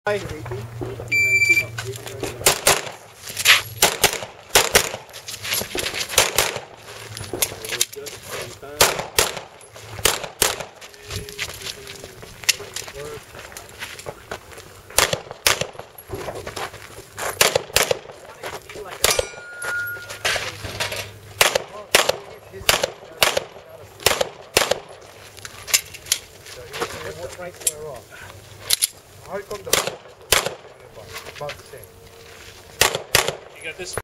18, 19. What price we're off? How come the about the same? You got this